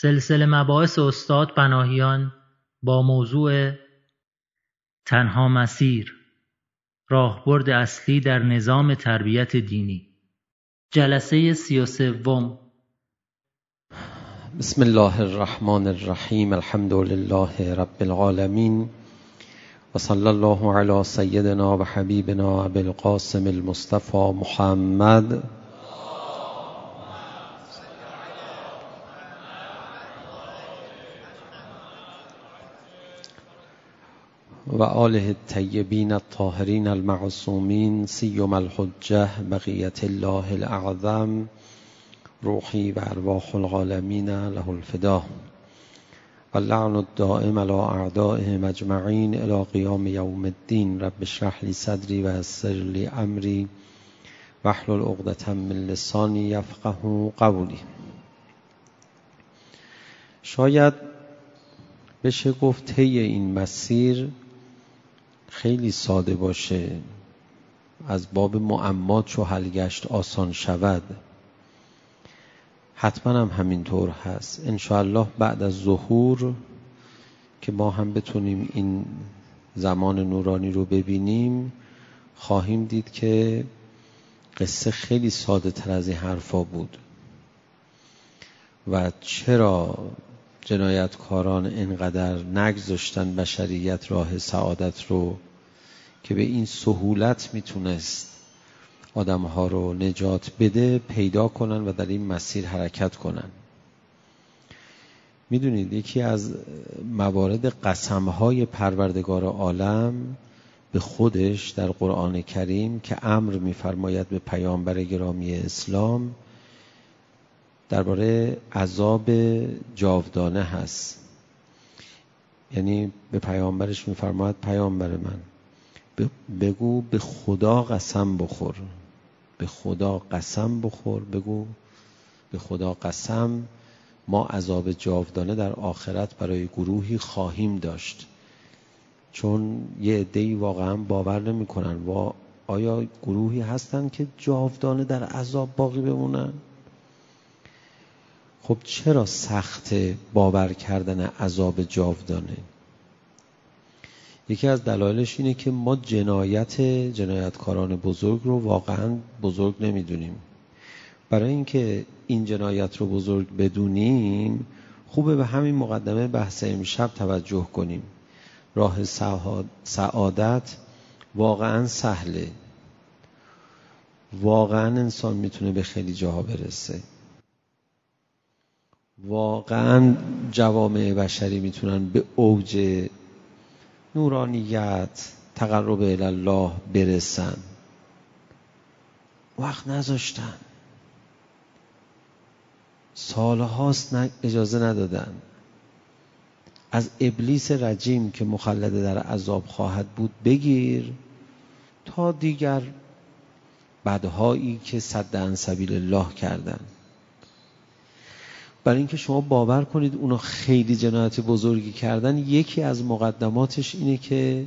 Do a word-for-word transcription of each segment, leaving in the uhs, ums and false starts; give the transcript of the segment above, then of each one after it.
سلسله مباحث استاد پناهیان با موضوع تنها مسیر، راهبرد اصلی در نظام تربیت دینی. جلسه سی و سوم. بسم الله الرحمن الرحیم. الحمد لله رب العالمین و صلی الله علی سیدنا و حبیبنا ابی القاسم المصطفى محمد و آله الطیبین الطاهرین المعصومین سیما الحجة بقیت الله الاعظم روحی و ارواح العالمین له الفدا و اللعن الدائم علی اعدائهم اجمعین الی قیام یوم الدین. رب اشرح لی صدری و یسر لی امری واحلل عقدة من لسانی یفقهوا قولی. شاید بشه گفت طی این مسیر خیلی ساده باشه، از باب معما چو حل گشت آسان شود. حتما هم همینطور هست. انشاءالله بعد از ظهور که ما هم بتونیم این زمان نورانی رو ببینیم، خواهیم دید که قصه خیلی ساده تر از این حرفا بود و چرا جنایتکاران اینقدر نگذاشتن بشریت راه سعادت رو که به این سهولت میتونست آدمها رو نجات بده پیدا کنن و در این مسیر حرکت کنن. میدونید یکی از موارد قسمهای پروردگار عالم به خودش در قرآن کریم که امر میفرماید به پیامبر گرامی اسلام درباره عذاب جاودانه هست. یعنی به پیامبرش میفرماید پیامبر من بگو به خدا قسم بخور، به خدا قسم بخور، بگو به خدا قسم ما عذاب جاودانه در آخرت برای گروهی خواهیم داشت. چون یه عده‌ای واقعا باور نمی کنن و آیا گروهی هستن که جاودانه در عذاب باقی بمونن؟ خب چرا سخت باور کردن عذاب جاودانه؟ یکی از دلایلش اینه که ما جنایت جنایتکاران بزرگ رو واقعا بزرگ نمیدونیم. برای اینکه این جنایت رو بزرگ بدونیم خوبه به همین مقدمه بحث امشب توجه کنیم. راه سعادت واقعا سهله، واقعا انسان میتونه به خیلی جاها برسه، واقعا جوامع بشری میتونن به اوج نورانیت تقرب الی الله برسن. وقت نذاشتن، سالهاست اجازه ندادن. از ابلیس رجیم که مخلد در عذاب خواهد بود بگیر تا دیگر بدهایی که صد عن سبیل الله کردن. برای اینکه شما باور کنید اونا خیلی جنایت بزرگی کردن، یکی از مقدماتش اینه که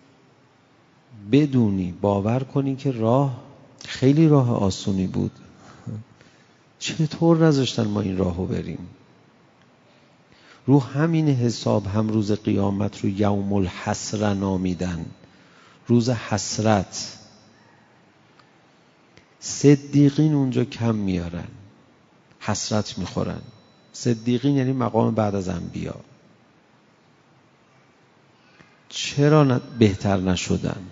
بدونی، باور کنی که راه خیلی راه آسونی بود. چطور نذاشتن ما این راهو بریم؟ رو همین حساب هم روز قیامت رو یوم الحسره نامیدن، روز حسرت. صدیقین اونجا کم میارن، حسرت میخورن. صدیقین یعنی مقام بعد از انبیا. چرا بهتر نشدن؟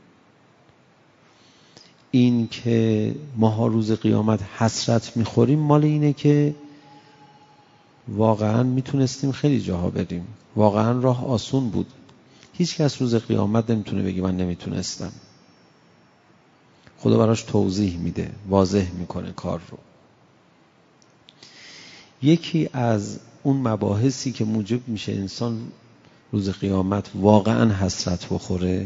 این که ماها روز قیامت حسرت میخوریم مال اینه که واقعا میتونستیم خیلی جاها بریم، واقعا راه آسون بود. هیچ کس روز قیامت نمیتونه بگی من نمیتونستم. خدا براش توضیح میده، واضح میکنه کار رو. یکی از اون مباحثی که موجب میشه انسان روز قیامت واقعا حسرت بخوره،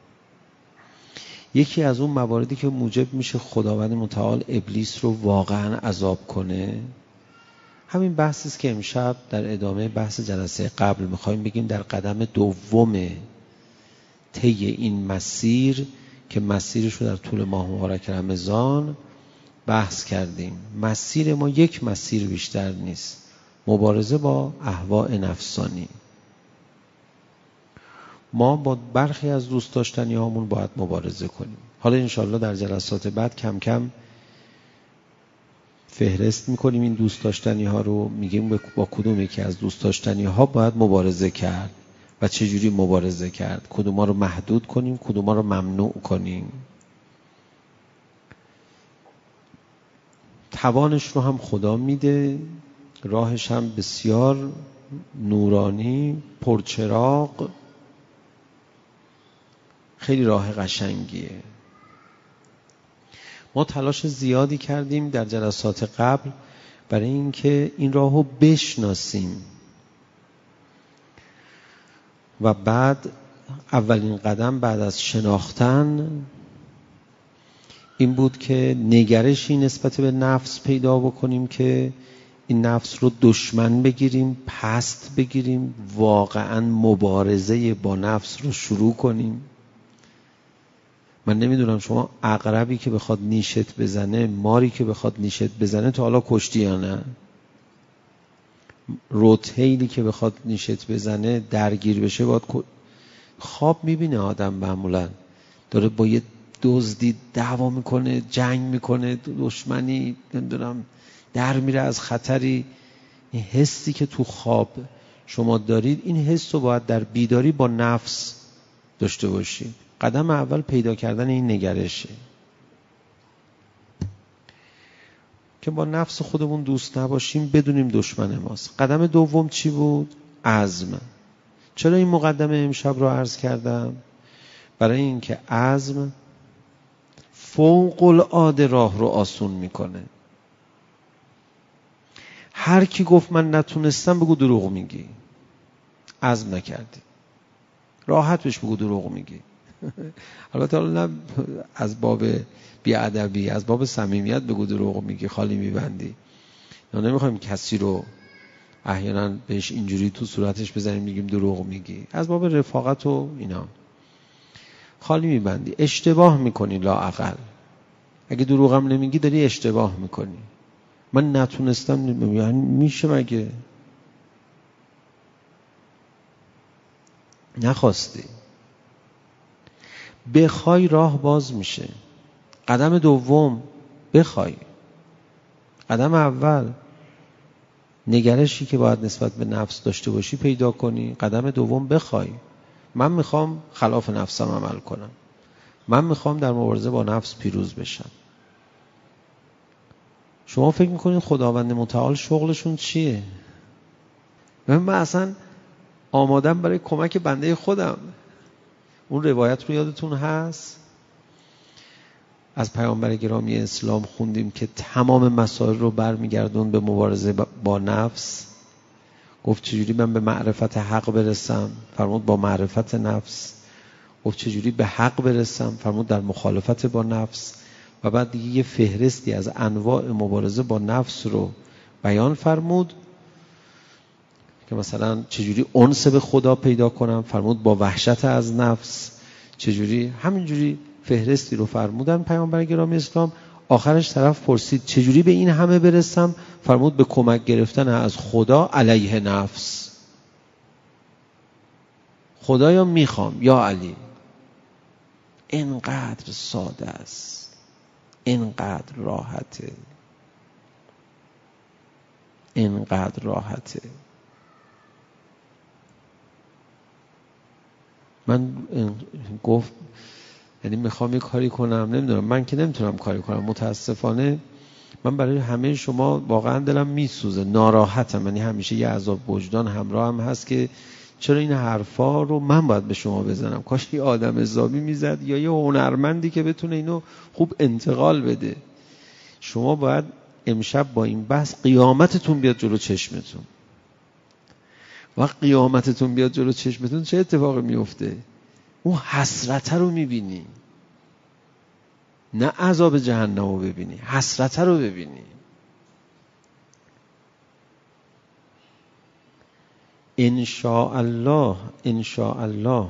یکی از اون مواردی که موجب میشه خداوند متعال ابلیس رو واقعا عذاب کنه، همین بحثی است که امشب در ادامه بحث جلسه قبل میخوایم بگیم در قدم دوم طی این مسیر که مسیرش رو در طول ماه مبارک رمضان بحث کردیم. مسیر ما یک مسیر بیشتر نیست، مبارزه با اهواء نفسانی. ما با برخی از دوست داشتنی هامون باید مبارزه کنیم. حالا انشالله در جلسات بعد کم کم فهرست میکنیم این دوست داشتنی ها رو، میگیم با کدوم یکی از دوست داشتنی ها باید مبارزه کرد و چجوری مبارزه کرد، کدوم ها رو محدود کنیم، کدوم ها رو ممنوع کنیم. توانش رو هم خدا میده، راهش هم بسیار نورانی، پرچراغ، خیلی راه قشنگیه. ما تلاش زیادی کردیم در جلسات قبل برای اینکه این راهو بشناسیم و بعد اولین قدم بعد از شناختن این بود که نگرشی نسبت به نفس پیدا بکنیم که این نفس رو دشمن بگیریم، پست بگیریم، واقعا مبارزه با نفس رو شروع کنیم. من نمیدونم شما عقربی که بخواد نیشت بزنه، ماری که بخواد نیشت بزنه تا حالا کشتی یا نه؟ روتیلی که بخواد نیشت بزنه درگیر بشه باید خواب میبینه آدم معمولا داره با یه دزدی دعوا میکنه، جنگ میکنه، دشمنی نمیدونم در میره از خطری. این حسی که تو خواب شما دارید، این حس رو باید در بیداری با نفس داشته باشید. قدم اول پیدا کردن این نگرشه که با نفس خودمون دوست نباشیم، بدونیم دشمن ماست. قدم دوم چی بود؟ عزم. چرا این مقدمه امشب رو عرض کردم؟ برای اینکه عزم فوق العاده راه رو آسون میکنه. هر کی گفت من نتونستم بگو دروغ میگی، عزم نکردی. راحت بهش بگو دروغ میگی. البته حالا نه از باب بیادبی، از باب صمیمیت بگو دروغ میگی، خالی میبندی. نه نمیخوایم کسی رو احیانا بهش اینجوری تو صورتش بزنیم میگیم دروغ میگی، از باب رفاقت و اینا خالی میبندی. اشتباه میکنی لااقل. اگه دروغم نمیگی داری اشتباه میکنی. من نتونستم، یعنی میشه مگه؟ نخواستی. بخوای راه باز میشه. قدم دوم بخوای. قدم اول نگرشی که باید نسبت به نفس داشته باشی پیدا کنی. قدم دوم بخوای. من میخوام خلاف نفسم عمل کنم. من میخوام در مبارزه با نفس پیروز بشم. شما فکر میکنید خداوند متعال شغلشون چیه؟ من, من اصلا آمادم برای کمک بنده خودم. اون روایت رو یادتون هست؟ از پیامبر گرامی اسلام خوندیم که تمام مسائل رو برمیگردون به مبارزه با نفس. گفت چجوری من به معرفت حق برسم؟ فرمود با معرفت نفس. گفت چجوری به حق برسم؟ فرمود در مخالفت با نفس. و بعد دیگه یه فهرستی از انواع مبارزه با نفس رو بیان فرمود که مثلا چجوری انس به خدا پیدا کنم؟ فرمود با وحشت از نفس. چجوری؟ همینجوری فهرستی رو فرمودن پیامبر گرامی اسلام. آخرش طرف پرسید چجوری به این همه برسم؟ فرمود به کمک گرفتن از خدا علیه نفس. خدایا میخوام یا علی. اینقدر ساده است، اینقدر راحته، اینقدر راحته. من گفت یعنی میخوام یه کاری کنم، نمیدونم، من که نمیتونم کاری کنم متاسفانه. من برای همه شما واقعا دلم میسوزه، ناراحتم. یعنی همیشه یه عذاب وجدان همراه هم هست که چرا این حرفا رو من باید به شما بزنم. کاش یه آدم حسابی میزد یا یه هنرمندی که بتونه اینو خوب انتقال بده. شما باید امشب با این بحث قیامتتون بیاد جلو چشمتون. وقت قیامتتون بیاد جلو چشمتون چه اتفاقی میفته؟ اون حسرت رو میبینی، نه عذاب جهنم رو ببینی، حسرت رو ببینی. انشاءالله انشاءالله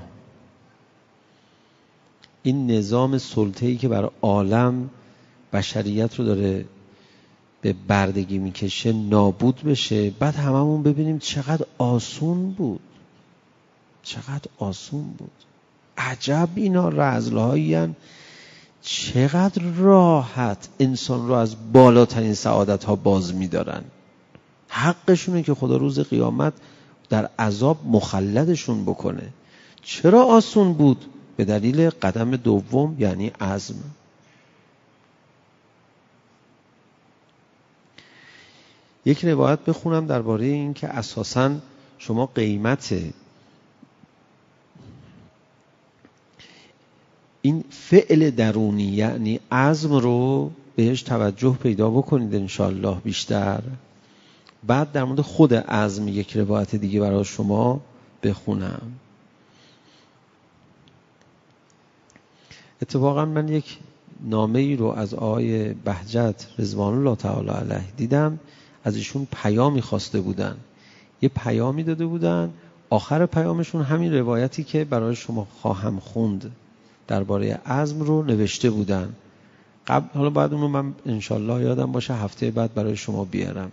این نظام سلطه‌ای که بر عالم بشریت رو داره به بردگی میکشه نابود بشه، بعد هممون ببینیم چقدر آسون بود، چقدر آسون بود. عجب اینا رذل‌هایی هستند، چقدر راحت انسان رو از بالاترین سعادت ها باز می‌دارن. حقشونه که خدا روز قیامت در عذاب مخلدشون بکنه. چرا آسون بود؟ به دلیل قدم دوم، یعنی عزم. یک روایت بخونم درباره این که اساساً شما قیمت این فعل درونی یعنی عزم رو بهش توجه پیدا بکنید انشالله بیشتر. بعد در مورد خود عزم یک روایت دیگه برای شما بخونم. اتفاقا من یک نامه ای رو از آقای بهجت رضوان الله تعالی علیه دیدم، از ایشون پیامی خواسته بودن، یه پیامی داده بودن، آخر پیامشون همین روایتی که برای شما خواهم خوند درباره عزم رو نوشته بودن. قبل حالا بعد اون رو من انشالله یادم باشه هفته بعد برای شما بیارم.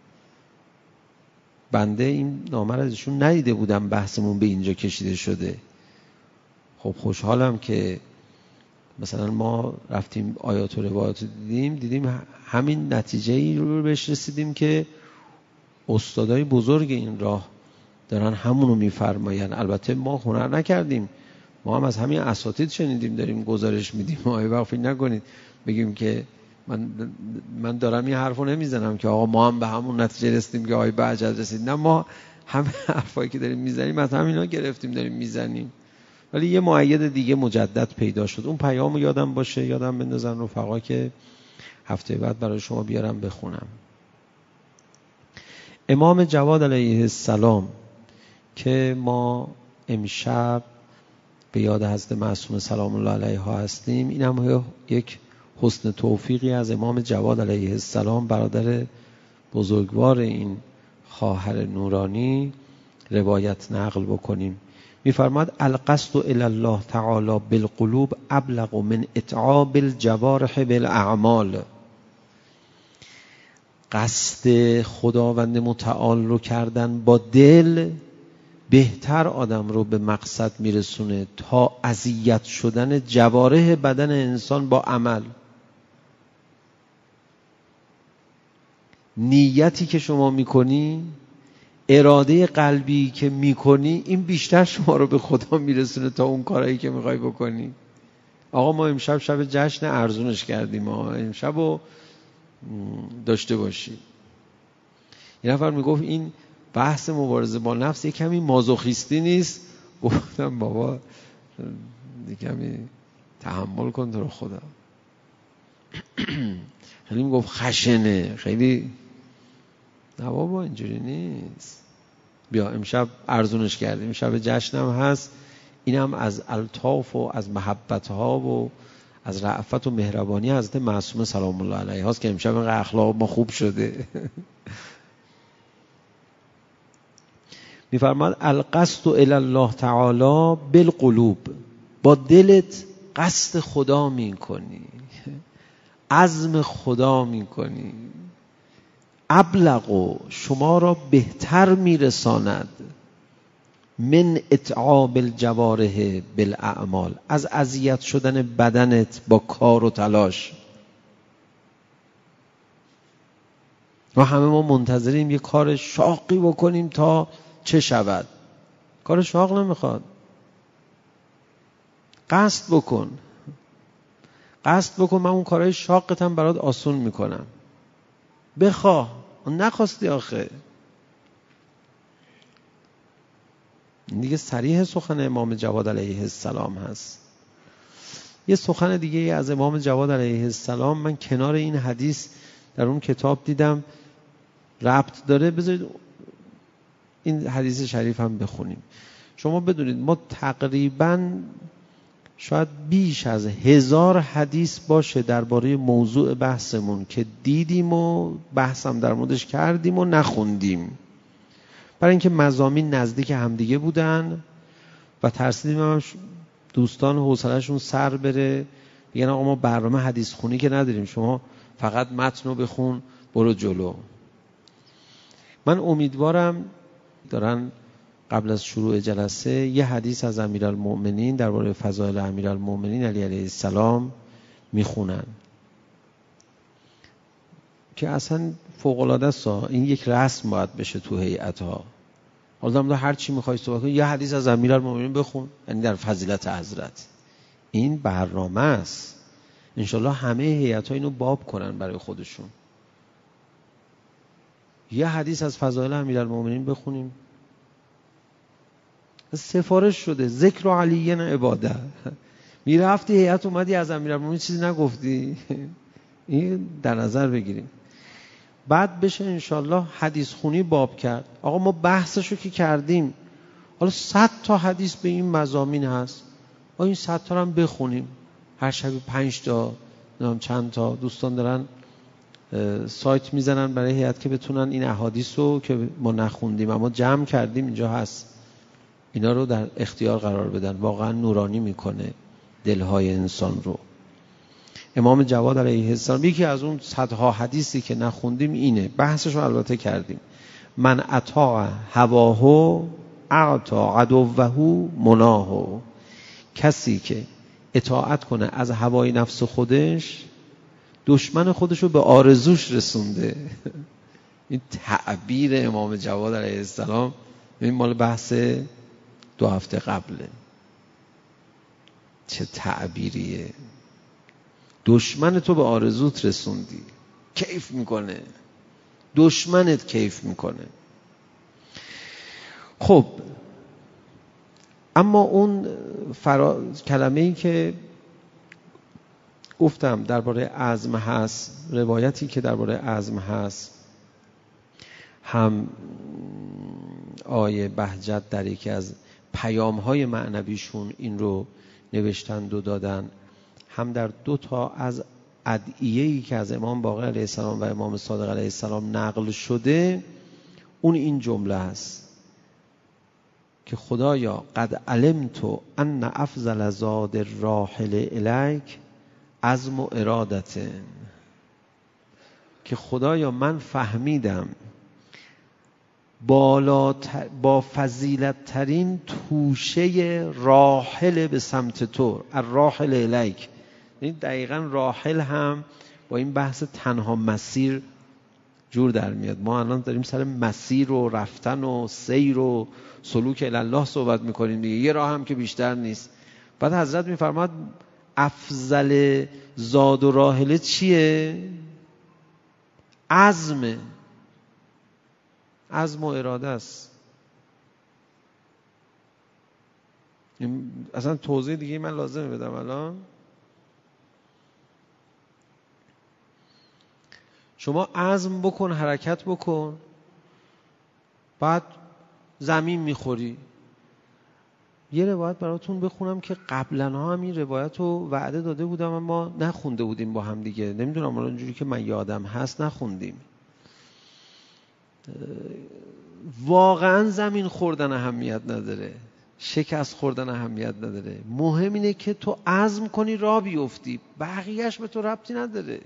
بنده این نامه رو ازشون ندیده بودم، بحثمون به اینجا کشیده شده. خب خوشحالم که مثلا ما رفتیم آیات و روایات رو دیدیم دیدیم همین نتیجه ای رو بهش رسیدیم که استادای بزرگ این راه دارن همونو میفرماین. البته ما هنر نکردیم، ما هم از همین اساتید شنیدیم داریم گزارش میدیم. آقای وقفی نکنید بگیم که من من دارم این حرفو نمیزنم که آقا ما هم به همون نتیجه رسیدیم که آقای بهجت رسید. نه، ما همه حرفایی که داریم میزنیم از همینا گرفتیم داریم میزنیم. ولی یه مؤید دیگه مجدد پیدا شد. اون پیامو یادم باشه یادم بندازن رفقا که هفته بعد برای شما بیارم بخونم. امام جواد علیه السلام که ما امشب به یاد حضرت معصومه سلام الله علیها هستیم، این هم یک حسن توفیقی از امام جواد علیه السلام برادر بزرگوار این خواهر نورانی روایت نقل بکنیم. می‌فرماد القصد الی الله تعالی بالقلوب ابلغ من اتعاب الجوارح بالاعمال. قصد خداوند متعال رو کردن با دل بهتر آدم رو به مقصد میرسونه تا اذیت شدن جوارح بدن انسان با عمل. نیتی که شما میکنی، اراده قلبی که میکنی، این بیشتر شما رو به خدا میرسونه تا اون کارهایی که میخوای بکنی. آقا ما امشب شب جشن ارزونش کردیم، ما امشب رو داشته باشی. یه نفر میگفت این بحث مبارزه با نفس یک کمی مازوخیستی نیست؟ گفتم بابا یک کمی تحمل کن تو رو خدا. خیلی میگفت خشنه، خیلی نه بابا اینجوری نیست. بیا امشب ارزونش کردیم، شب جشنم هست، اینم از الطاف و از محبت ها و از رأفت و مهربانی حضرت معصومه سلام الله علیها هست که امشب اینقدر اخلاق ما خوب شده. میفرماد القصد الی الله تعالی بالقلوب، با دلت قصد خدا میکنی، عزم خدا میکنی، ابلغ شما را بهتر میرساند من اتعاب الجوارح بالاعمال، از اذیت شدن بدنت با کار و تلاش. و همه ما منتظریم یه کار شاقی بکنیم تا چه شود. کار شاق نمیخواد. قصد بکن، قصد بکن من اون کارهای شاقتم برات آسون میکنم. بخواه، نخواستی آخه. دیگه صریح سخن امام جواد علیه السلام هست. یه سخن دیگه از امام جواد علیه السلام من کنار این حدیث در اون کتاب دیدم ربط داره، بذارید این حدیث شریف هم بخونیم. شما بدونید ما تقریباً شاید بیش از هزار حدیث باشه درباره موضوع بحثمون که دیدیم و بحثم در موردش کردیم و نخوندیم، برای اینکه مضامین نزدیک همدیگه بودن و ترسیدیم هم دوستان حوصله‌شون سر بره، بگن آقا ما برنامه حدیث خونی که نداریم، شما فقط متن رو بخون برو جلو. من امیدوارم دارن قبل از شروع جلسه یه حدیث از امیرالمؤمنین درباره فضائل امیرالمؤمنین علی علیه السلام میخونن که اصلا فوق العاده است. این یک رسم باید بشه تو هیئت‌ها. حالا من هر چی می‌خوای صحبت کنی یه حدیث از امیرالمؤمنین بخون، یعنی در فضیلت حضرت. این برنامه است. انشالله همه هیئت‌ها اینو باب کنن برای خودشون. یه حدیث از فضائل امیرالمؤمنین بخونیم. سفارش شده ذکر علی عباده. میرفتی هیئت اومدی از امیرالمؤمنین چیزی نگفتی. این در نظر بگیریم. بعد بشه انشالله حدیث خونی باب کرد. آقا ما بحثشو که کردیم، حالا صد تا حدیث به این مضامین هست، ما این صد تا هم بخونیم. هر شب پنج تا نام چند تا دوستان دارن سایت میزنن برای هیئت که بتونن این احادیث رو که ما نخوندیم اما جمع کردیم اینجا هست، اینا رو در اختیار قرار بدن. واقعا نورانی میکنه دلهای انسان رو. امام جواد علیه السلام یکی از اون صدها حدیثی که نخوندیم اینه، بحثش رو البته کردیم. من اطاع هواه اعطا عدوه مناه. کسی که اطاعت کنه از هوای نفس خودش، دشمن خودش رو به آرزوش رسونده. این تعبیر امام جواد علیه السلام این مال بحث دو هفته قبله. چه تعبیریه. دشمن تو به آرزوت رسوندی، کیف میکنه، دشمنت کیف میکنه. خب اما اون فرا... کلمه ای که گفتم درباره عزم هست، روایتی که درباره عزم هست، هم آیه بهجت در یکی از پیام‌های معنویشون این رو نوشتند و دادن، هم در دو تا از ادعیه‌ای که از امام باقر علیه السلام و امام صادق علیه السلام نقل شده، اون این جمله است که خدایا قد علمت ان افضل زاد الراحل الیک عزم و ارادت. که خدایا من فهمیدم بالاتر با فضیلت ترین توشه راحل به سمت تو، الراحل الیک. این دقیقاً راحل هم با این بحث تنها مسیر جور در میاد. ما الان داریم سر مسیر و رفتن و سیر و سلوک الله صحبت میکنیم دیگه، یه راه هم که بیشتر نیست. بعد حضرت میفرماد افضل زاد و راحله چیه؟ عزم عزم و اراده است. اصلا توضیح دیگه من لازمه بدم الان؟ شما عزم بکن، حرکت بکن، بعد زمین میخوری. یه روایت براتون بخونم که قبلا ها هم این روایت رو وعده داده بودم اما نخونده بودیم با هم دیگه. نمیدونم الان اینجوری که من یادم هست نخوندیم. واقعا زمین خوردن اهمیت نداره، شکست خوردن اهمیت نداره. مهم اینه که تو عزم کنی راه بیفتی، بقیهش به تو ربطی نداره.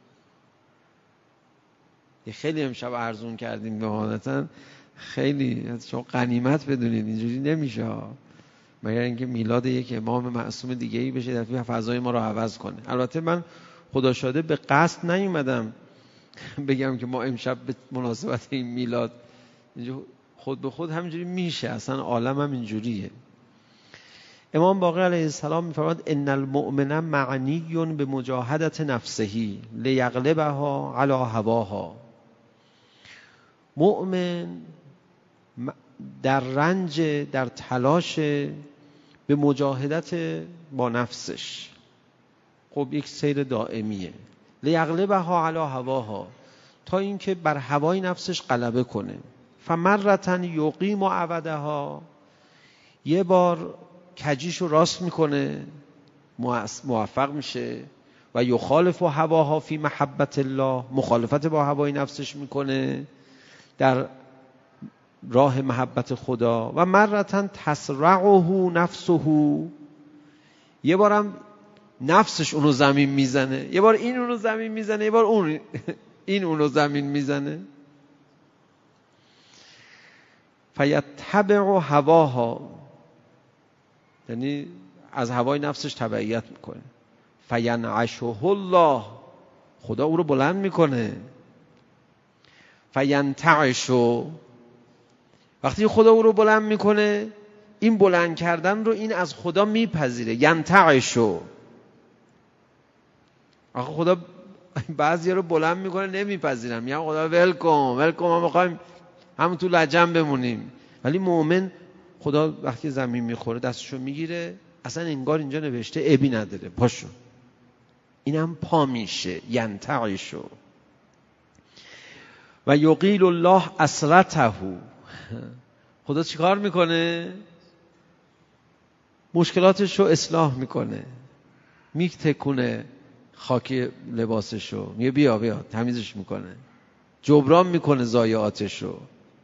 یه خیلی امشب ارزون کردیم بهانتا، خیلی شما غنیمت بدونید اینجوری نمیشه مگر اینکه میلاد یک امام معصوم دیگه ای بشه در فضای ما رو عوض کنه. البته من خدا شاده به قصد نیومدم بگم که ما امشب به مناسبت این میلاد، خود به خود همینجوری میشه، اصلا عالم هم اینجوریه. امام باقر علیه السلام میفرماد ان المؤمن معنی به مجاهدت نفسه لیغلبها علی هواها. مؤمن در رنج، در تلاش به مجاهدت با نفسش. خب یک سیر دائمیه. لیغلبها علی هواها، تا اینکه بر هوای نفسش غلبه کنه. فمرتن یقیم عودها، یه بار کجیشو راست میکنه، موفق میشه. و یخالف هواها فی محبت الله، مخالفت با هوای نفسش میکنه در راه محبت خدا. و مرتن تسرعه نفسه، یه بارم نفسش اونو زمین میزنه، یه بار این اونو زمین میزنه، یه بار اون این اونو زمین میزنه. فیتبع هواها، یعنی از هوای نفسش تبعیت میکنه. فینعشه الله، خدا او رو بلند میکنه. فینتعشو، وقتی خدا او رو بلند میکنه، این بلند کردن رو این از خدا میپذیره. ینتعشو، آخه خدا بعضی رو بلند میکنه نمیپذیرم، یا خدا ولکم ولکم ما میخوایم همون تو لجن بمونیم. ولی مؤمن خدا وقتی زمین میخوره دستشو میگیره، اصلا انگار اینجا نوشته ابی نداره، پاشو، اینم پا میشه. ینتعشو و یقیل الله اسرته، خدا چیکار میکنه؟ مشکلاتش رو اصلاح میکنه، میتکونه خاکی لباسشو، میگه بیا بیا تمیزش میکنه، جبران میکنه ضایعاتشو.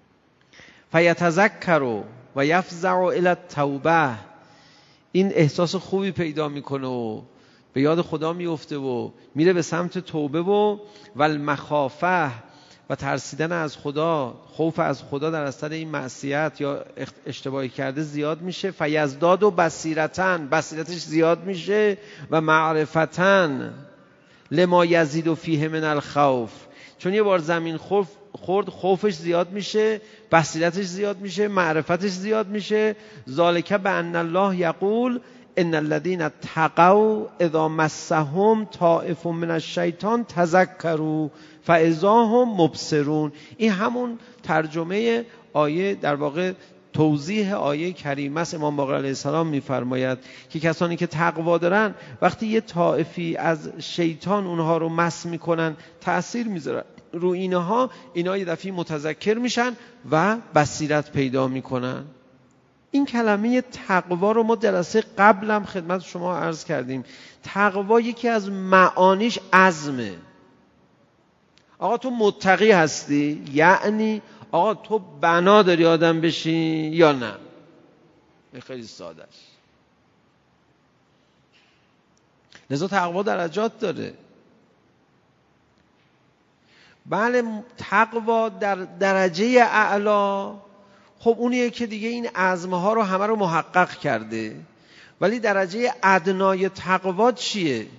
فیتذکر و یفزع الی التوبه، این احساس خوبی پیدا میکنه و به یاد خدا میفته و میره به سمت توبه و والمخافه، و ترسیدن از خدا، خوف از خدا در اثر این معصیت یا اشتباهی کرده زیاد میشه. فیزداد و بصیرتن، بصیرتش زیاد میشه و معرفتن لما یزید و فیه من الخوف، چون یه بار زمین خوف خورد خوفش زیاد میشه، بصیرتش زیاد میشه، معرفتش زیاد میشه. ذالک بان الله یقول ان الذين اتقوا اذا مسهم طائف من الشیطان تذکروا فاذا هم مبصرون. این همون ترجمه آیه، در واقع توضیح آیه کریمه است. امام باقر علیه السلام میفرماید که کسانی که تقوا دارن وقتی یه طائفی از شیطان اونها رو مس میکنن، تأثیر میذارن رو اینها، اینا یه دفعه متذکر میشن و بصیرت پیدا میکنن. این کلمه تقوا رو ما جلسه قبلم خدمت شما عرض کردیم. تقوا یکی از معانیش عزمه. آقا تو متقی هستی، یعنی آقا تو بنا داری آدم بشی یا نه؟ این خیلی ساده است. لذا تقوا درجات داره. بله، تقوا در درجه اعلا خب اونیه که دیگه این عزمها رو همه رو محقق کرده. ولی درجه ادنای تقوا چیه؟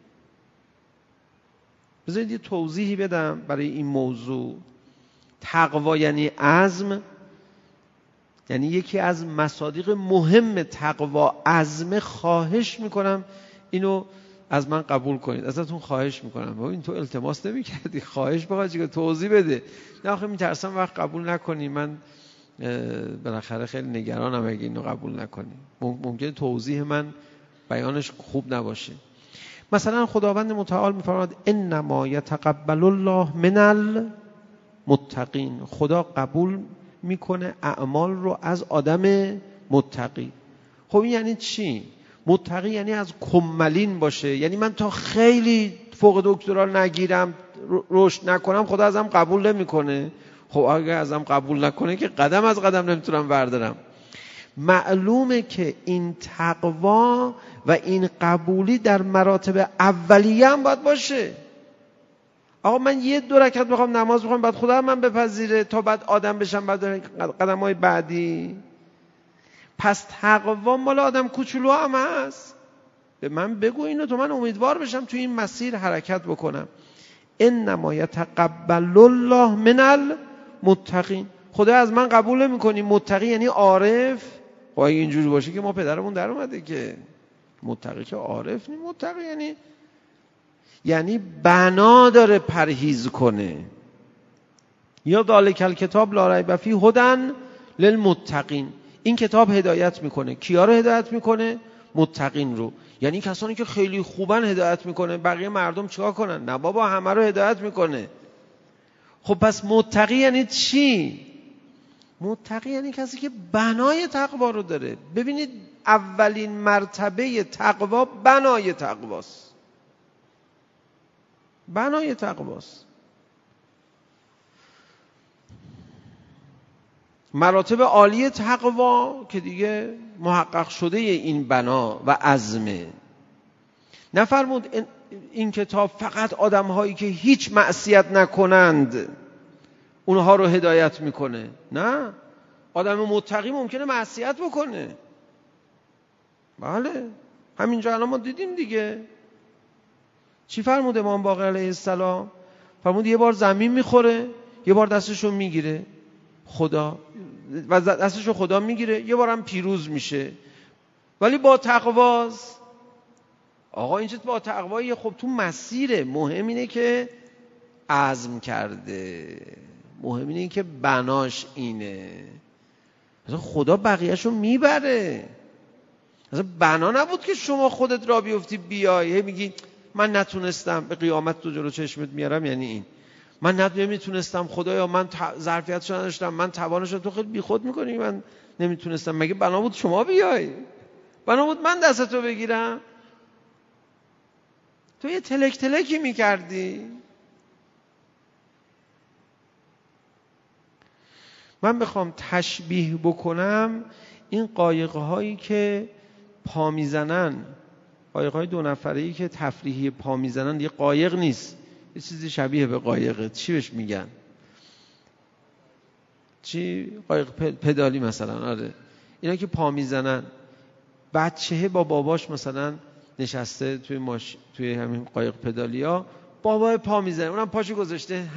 بذارید یه توضیحی بدم برای این موضوع. تقوا یعنی عزم، یعنی یکی از مصادیق مهم تقوا عزم. خواهش میکنم اینو از من قبول کنید، ازتون خواهش میکنم. بابا این تو التماس نمیکردی، خواهش بخواد که توضیح بده. نه آخه میترسم وقت قبول نکنی، من بالاخره خیلی نگرانم اگه اینو قبول نکنی، ممکنه توضیح من بیانش خوب نباشه. مثلا خداوند متعال میفرماید انما یتقبل الله من المتقین، خدا قبول میکنه اعمال رو از آدم متقی. خب این یعنی چی؟ متقی یعنی از کمالین باشه، یعنی من تا خیلی فوق دکترا نگیرم، رشد نکنم، خدا ازم قبول نمیکنه. خب اگه ازم قبول نکنه که قدم از قدم نمیتونم بردارم. معلومه که این تقوا و این قبولی در مراتب اولیه هم باید باشه. آقا من یه دو رکعت بخوام نماز بخوام بعد خدا من بپذیره تا بعد آدم بشم بعد قدم های بعدی؟ پس تقوا مال آدم کوچولو هم هست. به من بگو اینو تو من امیدوار بشم تو این مسیر حرکت بکنم. انما یتقبل الله من المتقین، خدا از من قبول نمی‌کنی. متقی یعنی عارف. خب اگه اینجوری باشه که ما پدرمون در اومده که متقی که عارف نی. متقی یعنی یعنی بنا داره پرهیز کنه. یا ذالک الکتاب لا ریب فیه هدی للمتقین، این کتاب هدایت میکنه. کیا رو هدایت میکنه؟ متقین رو. یعنی کسانی که خیلی خوبن هدایت میکنه، بقیه مردم چیکار کنن؟ نه بابا، همه رو هدایت میکنه. خب پس متقی یعنی چی؟ متقی یعنی کسی که بنای تقوا رو داره. ببینید اولین مرتبه تقوا بنای تقواست. بنای تقواست. مراتب عالی تقوا که دیگه محقق شده این بنا و عزمه. نفرمود این کتاب فقط آدم هایی که هیچ معصیت نکنند اونها رو هدایت میکنه. نه، آدم متقی ممکنه معصیت بکنه. بله، همینجا الان ما دیدیم دیگه. چی فرمود امام باقر علیه السلام؟ فرمود یه بار زمین میخوره، یه بار دستشو میگیره خدا و دستشو خدا میگیره، یه بارم پیروز میشه. ولی با تقواست. آقا این چه با تقواییه؟ خب تو مسیره. مهم اینه که عزم کرده، مهم اینه که بناش اینه. مثلا خدا بقیهشو میبره. مثلا بنا نبود که شما خودت را بیفتی بیای میگی من نتونستم، به قیامت تو جلو چشمت میارم. یعنی این من نمیتونستم خدایا، من ظرفیتشو نداشتم، من توانشو. تو خیلی بیخود میکنی من نمیتونستم. مگه بنا بود شما بیای؟ بنا بود من دستتو بگیرم؟ تو یه تلک تلکی میکردی. من بخوام تشبیه بکنم، این قایقه هایی که پا میزنن، قایق های دو نفره‌ای که تفریحی پا میزنن، یه قایق نیست، یه چیزی شبیه به قایقه. چی بهش میگن؟ چی؟ قایق پدالی مثلا. آره، اینا که پا میزنن، بچه با باباش مثلا نشسته توی ماش... توی همین قایق پدالیا، بابا پا میزنه، اونم پاشو گذاشته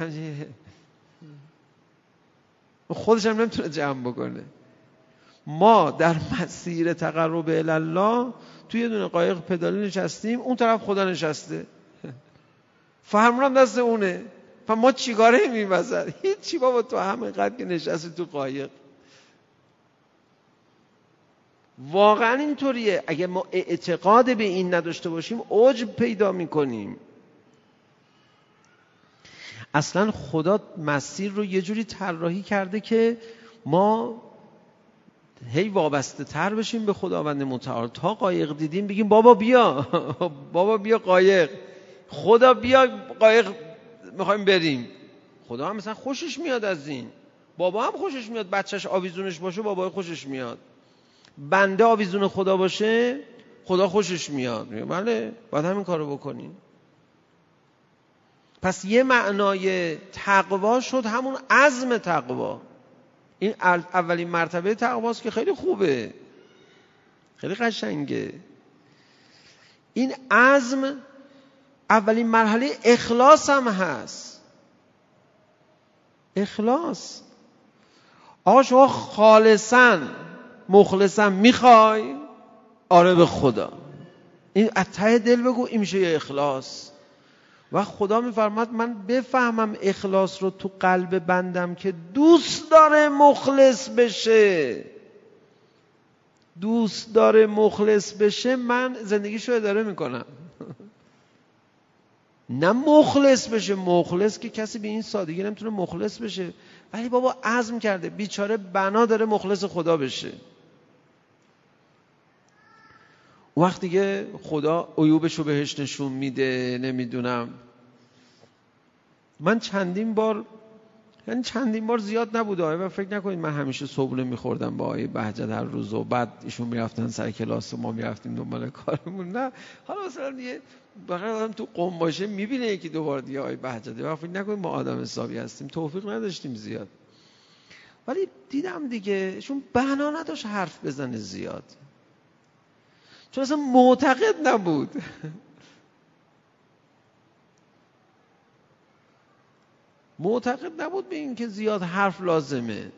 خودش هم نمیتونه جمع بکنه. ما در مسیر تقرب الله توی یه دونه قایق پدالی نشستیم، اون طرف خدا نشسته، فرمونم دست اونه. و ما چیکاره این وسط؟ هیچی بابا، تو همین قد که نشستی تو قایق. واقعا اینطوریه. اگه ما اعتقاد به این نداشته باشیم عجب پیدا میکنیم. اصلا خدا مسیر رو یه جوری طراحی کرده که ما هی وابسته تر بشیم به خداوند متعال. تا قایق دیدیم بگیم بابا بیا بابا بیا قایق، خدا بیا قایق، میخوایم بریم. خدا هم مثلا خوشش میاد از این، بابا هم خوشش میاد بچهش آویزونش باشه، بابا خوشش میاد. بنده آویزون خدا باشه، خدا خوشش میاد. بله، باید همین کارو بکنیم. پس یه معنای تقوا شد همون عزم تقوا. این اولین مرتبه تقواست که خیلی خوبه، خیلی قشنگه. این عزم اولین مرحله اخلاص هم هست. اخلاص. آقا شما خالصاً مخلصاً میخوای؟ آره به خدا. این از ته دل بگو، این میشه یه اخلاص. و خدا میفرماد من بفهمم اخلاص رو تو قلب بندم که دوست داره مخلص بشه، دوست داره مخلص بشه، من زندگیشو اداره میکنم. نه مخلص بشه. مخلص که کسی به این سادگی نمیتونه مخلص بشه. ولی بابا عزم کرده، بیچاره بنا داره مخلص خدا بشه. وقتی که خدا عیوبشو بهش نشون میده، نمیدونم، من چندین بار، یعنی چندین بار زیاد نبوده و فکر نکنید من همیشه صبحونه میخوردم با آقای بهجت هر روز و بعد ایشون میرفتن سر کلاس و ما میرفتیم دنبال کارمون. نه، حالا مثلا یه بغیر آدم تو قم باشه میبینه یکی دو بار دیگه آقای بهجت، و فکر نکنید ما آدم حسابی هستیم، توفیق نداشتیم زیاد. ولی دیدم دیگه ایشون بنا نداشت حرف بزنه زیاد، چون اصلا معتقد نبود. معتقد نبود به این که زیاد حرف لازمه.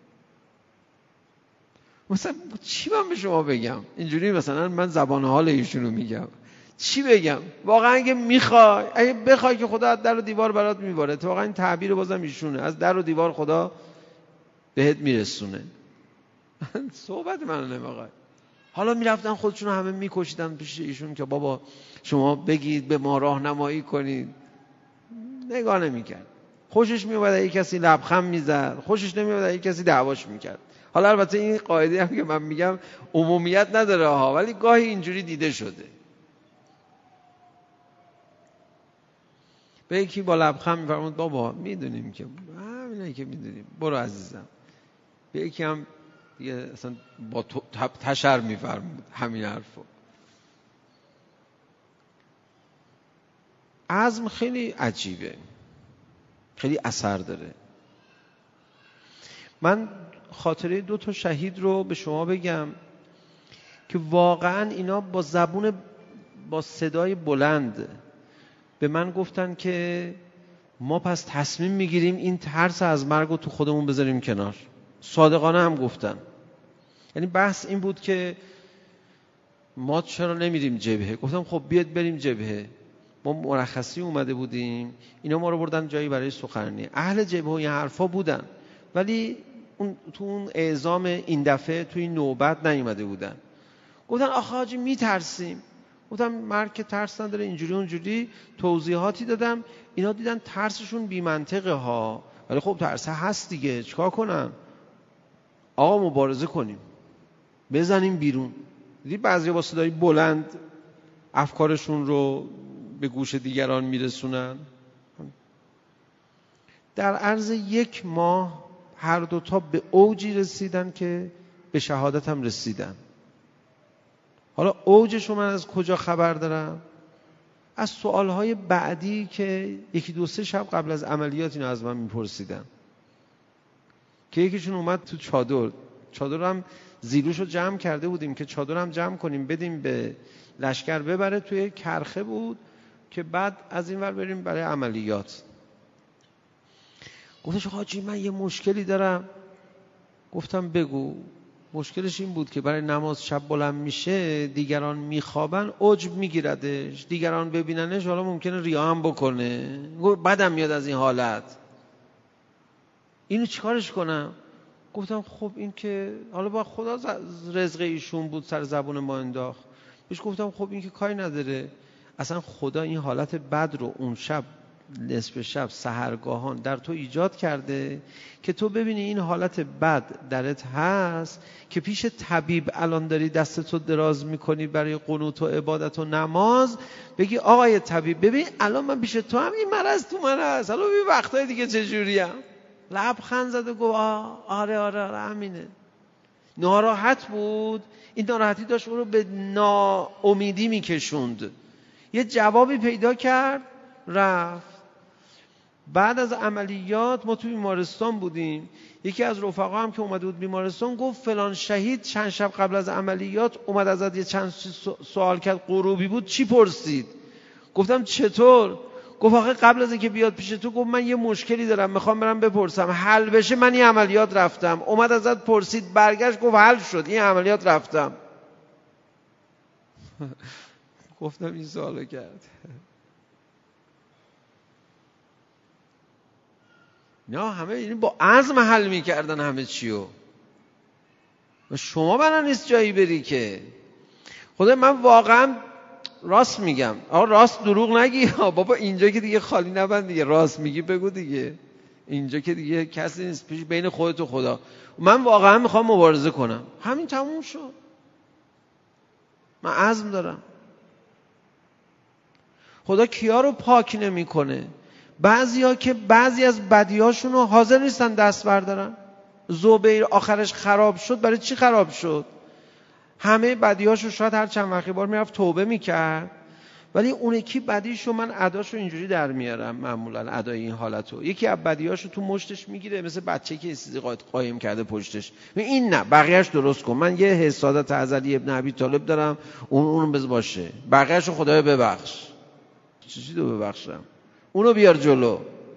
مثلا چی من به شما بگم؟ اینجوری مثلا من زبان حال ایشونو میگم، چی بگم؟ واقعا اگه میخوای، اگه بخوای که خدا از در و دیوار برات میباره. تو واقعا این تعبیر بازم ایشونه، از در و دیوار خدا بهت میرسونه. صحبت منو نمیخوای. حالا میرفتن خودشون همه میکشیدن پیش ایشون که بابا شما بگید به ما راهنمایی کنید. نگاه نمیکرد. خوشش میومد اگه کسی لبخند میزد، خوشش نمیومد اگه کسی دعواش میکرد. حالا البته این قاعده هم که من میگم عمومیت نداره ها، ولی گاهی اینجوری دیده شده. به یکی با لبخند میفرمود بابا میدونیم که همینه که میدونیم، برو عزیزم. به یکی هم دیگه اصلا با تشر میفرمود همین حرفو. عزم خیلی عجیبه، خیلی اثر داره. من خاطره دو تا شهید رو به شما بگم که واقعا اینا با زبون با صدای بلند به من گفتن که ما پس تصمیم میگیریم این ترس از مرگ رو تو خودمون بذاریم کنار. صادقانه هم گفتن. یعنی بحث این بود که ما چرا نمیریم جبهه؟ گفتم خب بیاد بریم جبهه. ما مرخصی اومده بودیم، اینا ما رو بردن جایی برای سخنرانی. اهل جبهه و این حرفا بودن، ولی اون تو اون اعزام این دفعه تو این نوبت نیومده بودن. گفتن آخه حاجی میترسیم. گفتم مرگ که ترس نداره، اینجوری اونجوری توضیحاتی دادم. اینا دیدن ترسشون بی منطقه ها، ولی خب ترس هست دیگه، چیکار کنم؟ آقا مبارزه کنیم، بزنیم بیرون. دیدی بعضیا با صدای بلند افکارشون رو به گوش دیگران میرسونن. در عرض یک ماه هر دوتا به اوجی رسیدن که به شهادت هم رسیدن. حالا اوجش رو من از کجا خبر دارم؟ از سوالهای بعدی که یکی دو سه شب قبل از عملیات اینو از من میپرسیدن. که یکیشون اومد تو چادر چادر هم زیلوش رو جمع کرده بودیم که چادر هم جمع کنیم بدیم به لشکر ببره، توی کرخه بود که بعد از این ور بریم برای عملیات. گفتش حاجی من یه مشکلی دارم. گفتم بگو. مشکلش این بود که برای نماز شب بلند میشه، دیگران میخوابن، عجب میگیردش، دیگران ببیننش حالا ممکنه ریا هم بکنه، بدم میاد از این حالت. اینو چیکارش کنم؟ گفتم خب این که حالا با خدا رزق ایشون بود سر زبون ما انداخت. بهش گفتم خب این که کاری نداره، اصلا خدا این حالت بد رو اون شب نصف شب سحرگاهان در تو ایجاد کرده که تو ببینی این حالت بد درت هست، که پیش طبیب الان داری دستتو دراز میکنی برای قنوت و عبادت و نماز، بگی آقای طبیب ببین الان من پیش تو هم این مرض تو من هست، حالا ببین وقتای دیگه چجوریم. لبخند زد و گفت آره آره آره همینه. ناراحت بود. این ناراحتی داشت اون رو به ناامیدی میکشوند. یه جوابی پیدا کرد رفت. بعد از عملیات ما تو بیمارستان بودیم. یکی از رفقا هم که اومده بود بیمارستان گفت فلان شهید چند شب قبل از عملیات اومد ازت یه چند سوال کرد، غروبی بود، چی پرسید؟ گفتم چطور؟ گفت آخه قبل از اینکه بیاد پیش تو گفت من یه مشکلی دارم میخوام برم بپرسم، حل بشه من این عملیات رفتم. اومد ازت پرسید، برگشت گفت حل شد، این عملیات رفتم. گفتم این سوالو کرد. نه همه این با عزم حل میکردن همه چیو. و شما بنا نیست جایی بری که. خدا من واقعا راست میگم. آقا راست دروغ نگی. بابا اینجا که دیگه خالی نبند دیگه، راست میگی بگو دیگه. اینجا که دیگه کسی نیست، پیش بین خودت و خدا. من واقعا میخوام مبارزه کنم، همین تموم شد. من عزم دارم. خدا کیا رو پاک نمیکنه؟ بعضیا که بعضی از بدیاشون رو حاضر نیستن دست بردارن. زبیر آخرش خراب شد. برای چی خراب شد؟ همه بدیاشو شاید هر چند وقتی بار میرفت توبه میکرد، ولی اون یکی بدیشو من اداشو اینجوری در میارم معمولا ادای این حالتو. یکی از بدیاشو تو مشتش میگیره، مثل بچه که چیزی قایم کرده پشتش، این نه بقیه‌اش درست کن. من یه حسادت ازلی ابن ابی طالب دارم، اون اون بز باشه، بقیه‌اشو خدایا ببخش. چیزی رو ببخشم، اونو بیار جلو.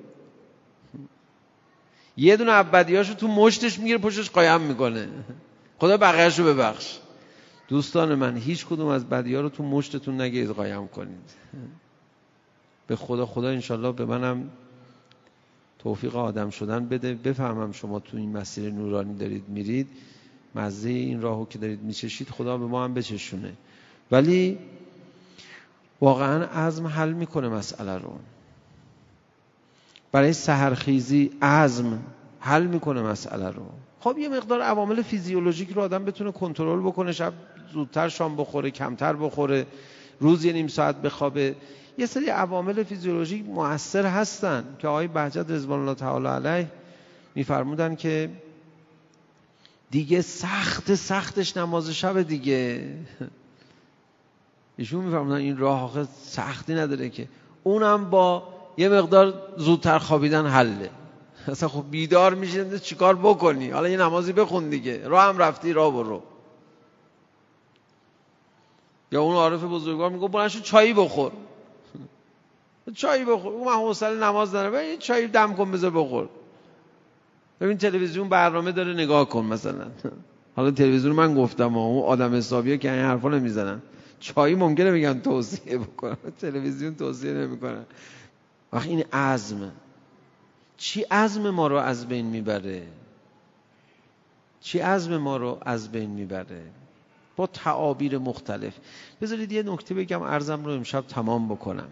یه دونه ابدیاشو تو مشتش میگیره پشتش قایم میکنه، خدا بقیه‌اشو ببخش. دوستان من هیچ کدوم از بدی‌ها رو تو مشتتون نگید قایم کنید. به خدا خدا انشالله به منم توفیق آدم شدن بده، بفهمم شما تو این مسیر نورانی دارید میرید، مزه این راهو که دارید میچشید خدا به ما هم بچشونه. ولی واقعا عزم حل میکنه مسئله رو. برای سحرخیزی عزم حل میکنه مسئله رو. خب یه مقدار عوامل فیزیولوژیک رو آدم بتونه کنترل بکنه، شب زودتر شام بخوره، کمتر بخوره، روز یه نیم ساعت بخوابه. یه سری عوامل فیزیولوژیک مؤثر هستن که آقای بهجت رضوان الله تعالی علیه میفرمودن که دیگه سخت سختش نماز شب دیگه. ایشون میفرمودن این راه آخه سختی نداره که. اونم با یه مقدار زودتر خوابیدن حله. اصلا خب بیدار میشی چیکار بکنی؟ حالا یه نمازی بخون دیگه، راه هم رفتی راه برو. یا اون عارف بزرگوار میگه بلند شو چایی بخور. چایی بخور. من حوصله نماز ندارم، یه چایی دم کن بذار بخور. ببین تلویزیون برنامه داره نگاه کن مثلا. حالا تلویزیون من گفتم اون آدم حسابیه که این حرفا نمیزنن. چایی ممکنه بگن توصیه بکنن، تلویزیون توصیه نمیکنن. وقتی این عزم، چی عزم ما رو از بین میبره؟ چی عزم ما رو از بین میبره؟ با تعابیر مختلف. بذارید یه نکته بگم عرضم رو امشب تمام بکنم.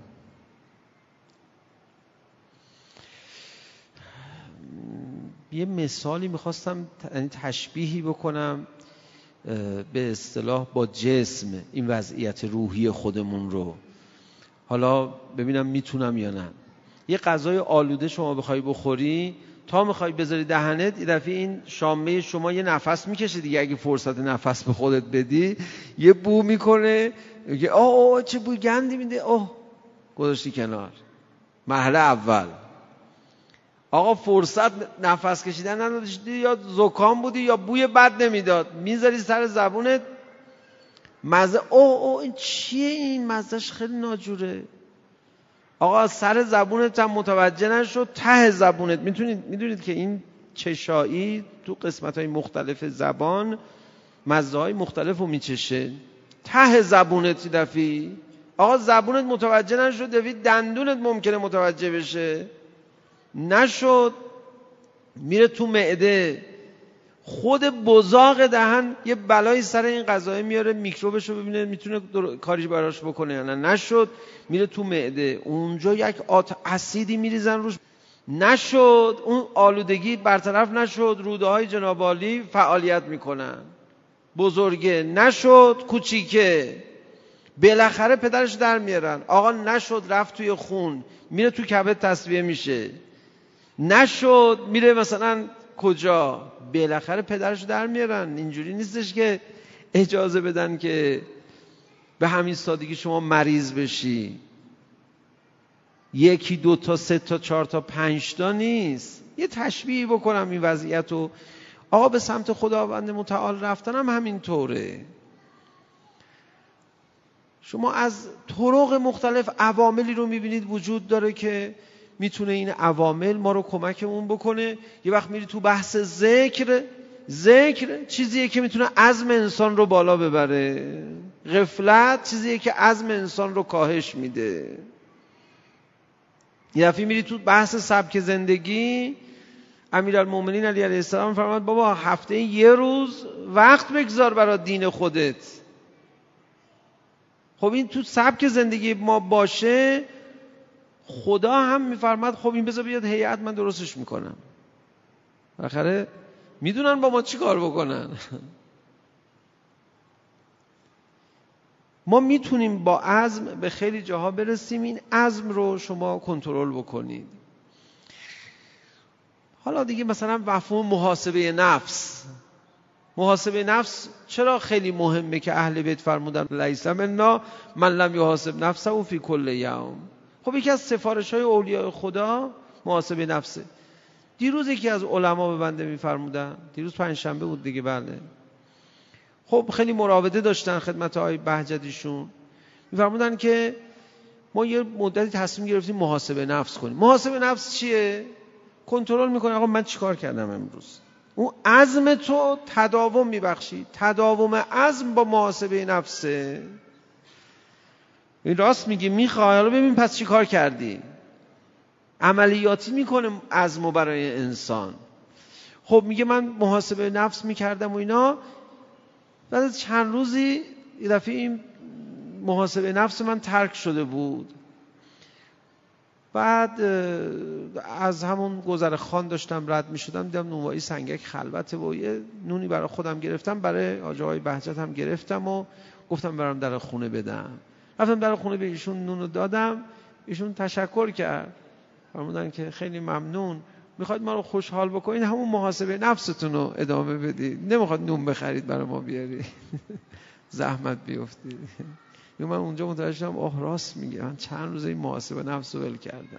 یه مثالی میخواستم یعنی تشبیهی بکنم به اصطلاح با جسم، این وضعیت روحی خودمون رو. حالا ببینم میتونم یا نه. یه غذای آلوده شما بخوای بخوری، تا میخوای بذاری دهنت، یه دفعه این شامه شما یه نفس میکشه دیگه. اگه فرصت نفس به خودت بدی، یه بو میکنه، میگه اوه اوه چه بوی گندی میده، اوه گذاشتی کنار. مرحله اول. آقا فرصت نفس کشیدن نداشتی، یا زکام بودی یا بوی بد نمیداد، میذاری سر زبونت، مزه اوه اوه این چیه، این مزهش خیلی ناجوره. آقا سر زبونت هم متوجه نشد، ته زبونت. میتونید میدونید که این چشایی تو قسمت‌های مختلف زبان مزه‌های مختلف رو میچشه. ته زبونت دفعی آقا زبونت متوجه نشد، دفعی دندونت ممکنه متوجه بشه، نشد میره تو معده. خود بزاق دهن یه بلایی سر این غذای میاره، میکروبش رو ببینه میتونه کاری براش بکنه یا نه. نشد میره تو معده، اونجا یک آت اسیدی میریزن روش، نشد اون آلودگی برطرف نشد، روده های جناب عالی فعالیت میکنن. بزرگه نشد، کوچیکه بالاخره پدرش در میارن. آقا نشد رفت توی خون، میره تو کبد تصفیه میشه. نشد میره مثلا کجا، بالاخره پدرش در میارن. اینجوری نیستش که اجازه بدن که به همین سادگی شما مریض بشی. یکی دو تا سه تا چهار تا پنج تا نیست. یه تشبیهی بکنم این وضعیت رو. آقا به سمت خداوند متعال رفتن هم همین طوره. شما از طرق مختلف عواملی رو میبینید وجود داره که میتونه این عوامل ما رو کمکمون بکنه. یه وقت میری تو بحث ذکر، ذکر چیزیه که میتونه عزم انسان رو بالا ببره. غفلت چیزیه که عزم انسان رو کاهش میده. یه دفعه میری تو بحث سبک زندگی، امیرالمومنین علی علیه السلام فرمود بابا هفته یه روز وقت بگذار برای دین خودت. خب این تو سبک زندگی ما باشه، خدا هم میفرماد خب این بذار بیاد هیئت من درستش میکنم. آخره میدونن با ما چی کار بکنن. ما میتونیم با عزم به خیلی جاها برسیم. این عزم رو شما کنترل بکنید. حالا دیگه مثلا مفهوم محاسبه نفس. محاسبه نفس چرا خیلی مهمه که اهل بیت فرمودن لیس منا من لم یحاسب نفسه فی کل یوم. خب یکی از سفارش‌های اولیاء خدا محاسبه نفسه. دیروز یکی از علما به بنده می‌فرمودن، دیروز پنجشنبه بود دیگه، بله. خب خیلی مراوده داشتن خدمت‌های بهجتیشون. می‌فرمودن که ما یه مدتی تصمیم گرفتیم محاسبه نفس کنیم. محاسبه نفس چیه؟ کنترل می‌کنه آقا من چیکار کردم امروز. اون عزم تو تداوم می‌بخشی. تداوم عزم با محاسبه نفسه. این راست میگی، میخوای حالا ببین پس چی کار کردی. عملیاتی میکنه عزمو برای انسان. خب میگه من محاسبه نفس میکردم و اینا، بعد از چند روزی یه دفعه این محاسبه نفس من ترک شده بود. بعد از همون گذر خان داشتم رد میشدم، دیدم نونوایی سنگک خلوته و یه نونی برای خودم گرفتم، برای آقای بهجت هم گرفتم و گفتم برام در خونه بدم. رفتم در خونه به ایشون نونو دادم. ایشون تشکر کرد، فرمودن که خیلی ممنون، میخواید ما رو خوشحال بکنید همون محاسبه نفستون رو ادامه بدید، نمیخواد نون بخرید برای ما بیارید. زحمت بیفتید. یا من اونجا متوجه شدم آه راست میگه، من چند روز این محاسبه نفس رو ول کردم.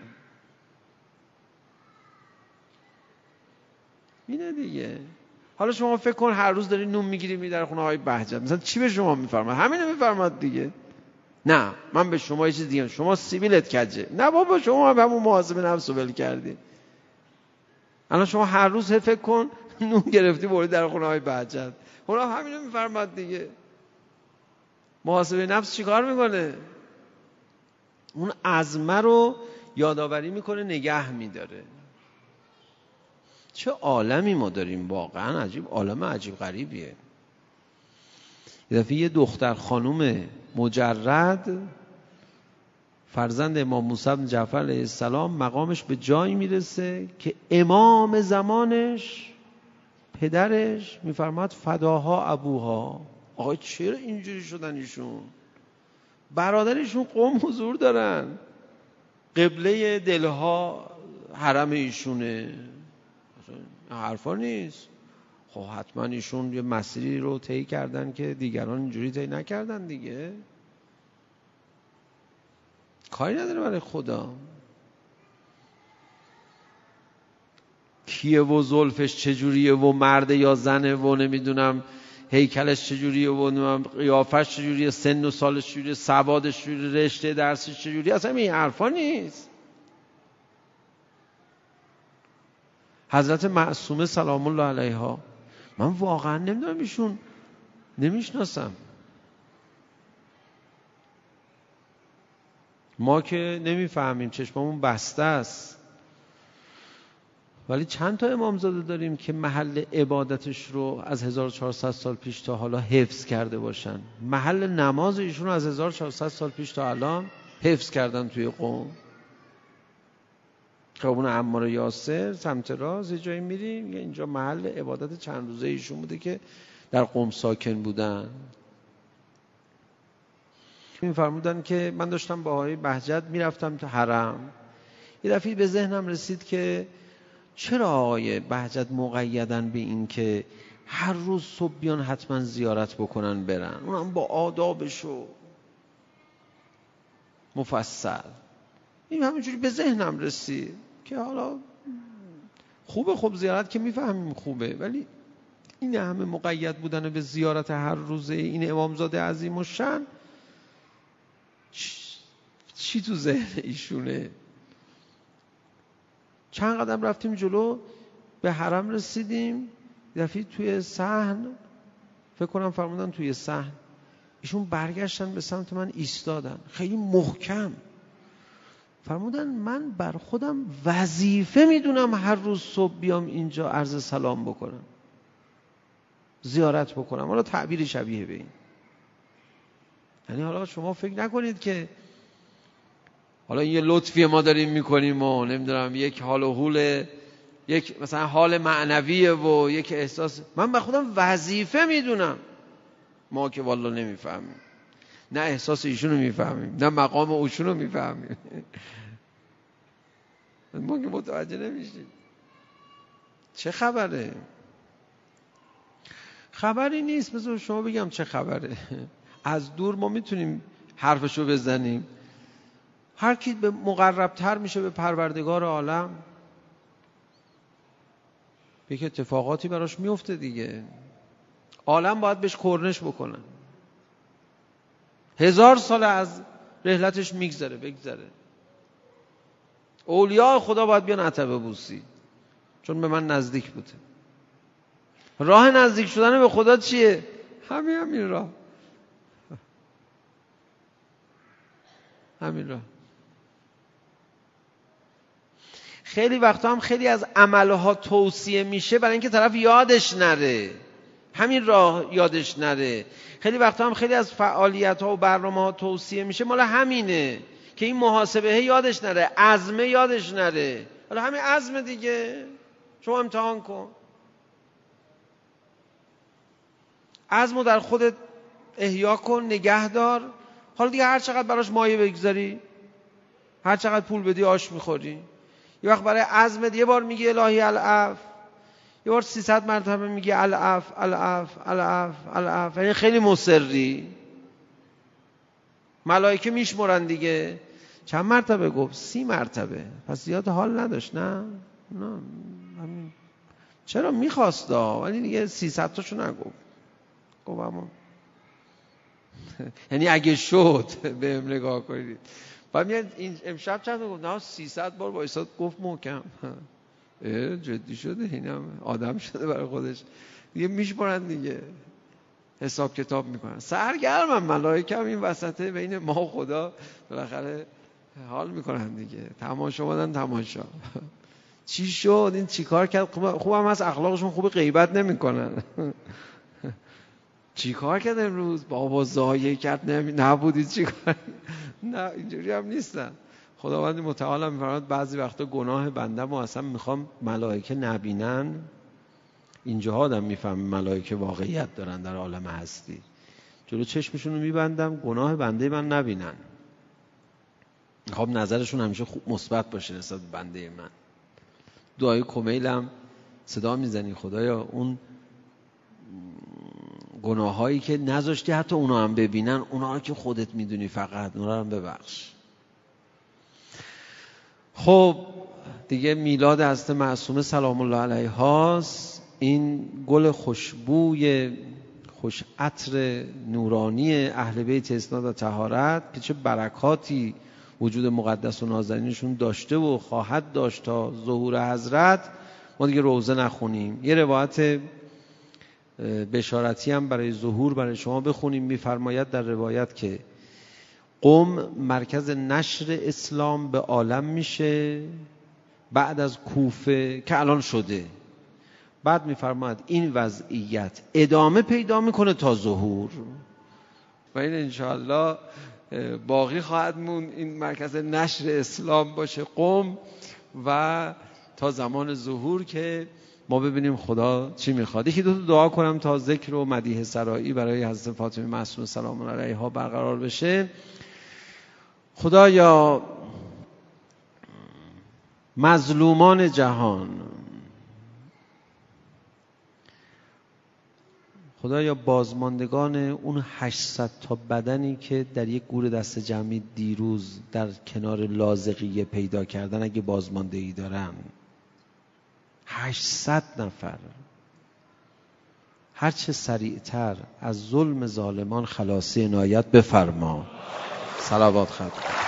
اینه دیگه. حالا شما فکر کن هر روز داری نون میگیری میری در خونه آقای بهجت، مثلا چی به شما میفرماد؟ همینو میفرماد دیگه. نه من به شما یه چیز دیگه، شما سیبیلت کجه. نه بابا شما هم همون محاسبه نفس رو ول کردی. الان شما هر روز فکر کن نون گرفتی بردی در خونه آقای بهجت، اونا همینو میفرماد دیگه. محاسبه نفس چیکار میکنه؟ اون عزمه رو یادآوری میکنه، نگه میداره. چه عالمی ما داریم واقعا، عجیب عالم عجیب غریبیه. یه دفعه یه دختر خانوم مجرد فرزند امام موسی بن جعفر علیه السلام مقامش به جایی میرسه که امام زمانش پدرش میفرماد فداها ابوها. آقا چرا اینجوری شدن ایشون؟ برادرشون قوم حضور دارن، قبله دلها حرم ایشونه، حرفا نیست. خب حتما ایشون یه مسیری رو طی کردن که دیگران اینجوری طی نکردن دیگه. کاری نداره برای خدا. کیه و زلفش چجوریه و مرده یا زنه و نمیدونم هیکلش چجوریه و قیافش چجوریه، سن و سالش چجوریه، سوادش چجوریه، رشته درسش چجوریه، اصلا این حرفا نیست. حضرت معصومه سلام الله علیها، من واقعا نمیدونم ایشون، نمیشناسم. ما که نمیفهمیم، چشممون بسته است. ولی چند تا امامزاده داریم که محل عبادتش رو از هزار و چهارصد سال پیش تا حالا حفظ کرده باشن. محل نماز ایشون رو از هزار و چهارصد سال پیش تا الان حفظ کردن توی قم. خیابون عمار یاسر سمت راست یه جایی میریم، اینجا محل عبادت چند روزه ایشون بوده که در قم ساکن بودن. میفرمودن که من داشتم با آقای بهجت میرفتم تو حرم، یه دفعه به ذهنم رسید که چرا آقای بهجت مقیدن به این که هر روز صبح بیان حتما زیارت بکنن برن، اونم با آدابش و مفصل. این همینجوری به ذهنم رسید که حالا خوبه، خوب زیارت که میفهمیم خوبه، ولی این همه مقید بودن به زیارت هر روزه این امامزاده عظیم الشأن چی تو ذهن ایشونه؟ چند قدم رفتیم جلو به حرم رسیدیم، دفعه توی صحن فکر کنم فرمودن توی صحن ایشون برگشتن به سمت من ایستادن خیلی محکم، فرمودن من بر خودم وظیفه میدونم هر روز صبح بیام اینجا عرض سلام بکنم، زیارت بکنم. حالا تعبیر شبیه به این، یعنی حالا شما فکر نکنید که حالا این یه لطفی ما داریم میکنیم و نمیدونم یک حال و حول، یک مثلا حال معنویه و یک احساس. من به خودم وظیفه میدونم. ما که والله نمیفهمیم، نه احساس ایشونو میفهمیم، نه مقام اوشونو میفهمیم. ما که متوجه نمیشیم چه خبره. خبری نیست. بذار شما بگم چه خبره. از دور ما میتونیم حرفشو بزنیم. هر کی به مقربتر میشه به پروردگار عالم، یک اتفاقاتی براش میفته دیگه. عالم باید بهش کرنش بکنن. هزار سال از رحلتش میگذره بگذره. اولیاء خدا باید بیان عتبه بوسی، چون به من نزدیک بوده. راه نزدیک شدن به خدا چیه؟ همین همین راه. همین راه. خیلی وقتا هم خیلی از عملها توصیه میشه برای اینکه طرف یادش نره، همین راه یادش نره. خیلی وقتا هم خیلی از فعالیت‌ها و برنامه‌ها توصیه میشه مال همینه که این محاسبه یادش نره، عزم یادش نره. حالا همین عزم دیگه، شما امتحان کن، عزمو در خودت احیا کن، نگه دار. حالا دیگه هر چقدر براش مایه بگذاری، هر چقدر پول بدی آش میخوری. یه وقت برای عزمت یه بار میگی الهی العف، یه بار سیصد مرتبه میگی العف العف العف العف، یعنی خیلی مصری. ملائکه میشمرن دیگه. چند مرتبه گفت؟ سی مرتبه. پس زیاد حال نداشت؟ نه نه همین. چرا میخواست دا ولی دیگه سیصد تاشو نگفت. گفت اما یعنی اگه شد بهم نگاه کنید. بعد میاد این امشب چند تا گفت؟ نه سیصد بار وایساد گفت محکم. جدی شده اینم آدم شده برای خودش دیگه. میشمرن دیگه، حساب کتاب میکنن. سرگرمم ملائکه هم این وسطه بین ما و خدا بالاخره حال میکنن دیگه. تماشا بودن تماشا. چی شد این چیکار کرد؟ خوبم هست اخلاقشون خوب، غیبت نمیکنن. چیکار کرد امروز؟ بابا ضایع کرد نبودید چیکار؟ نه اینجوری هم نیستن. خداوند متعال هم میفرماید بعضی وقتا گناه بنده ما اصلا میخوام ملائکه نبینن. اینجا آدم میفهم ملائکه واقعیت دارن در عالم هستی. جلو چشمشون رو میبندم گناه بنده من نبینن. خب نظرشون همیشه خوب مثبت باشه نسبت به بنده من. دعای کمیلم صدا میزنی خدایا اون گناهایی که نذاشتی حتی اونا هم ببینن، اونا که خودت میدونی فقط، اونا هم ببخش. خب دیگه میلاد حضرت معصومه سلام الله علیهاست. این گل خوشبوی خوش عطر نورانی اهل بیت اسناد و طهارت که چه برکاتی وجود مقدس و نازنینشون داشته و خواهد داشت تا ظهور حضرت. ما دیگه روزه نخونیم. یه روایت بشارتی هم برای ظهور برای شما بخونیم. میفرماید در روایت که قم مرکز نشر اسلام به عالم میشه بعد از کوفه که الان شده. بعد میفرماید این وضعیت ادامه پیدا میکنه تا ظهور و این انشاءالله باقی خواهد مون. این مرکز نشر اسلام باشه قم و تا زمان ظهور که ما ببینیم خدا چی میخواد. یکی دو تا دعا کنم تا ذکر و مدیح سرایی برای حضرت فاطمه معصومه سلام الله علیها برقرار بشه. خدایا مظلومان جهان، خدایا بازماندگان اون هشتصد تا بدنی که در یک گور دست جمعی دیروز در کنار لاذقیه پیدا کردن، اگه بازماندگی دارن هشتصد نفر، هرچه سریعتر از ظلم ظالمان خلاصی عنایت بفرما. صلوات خط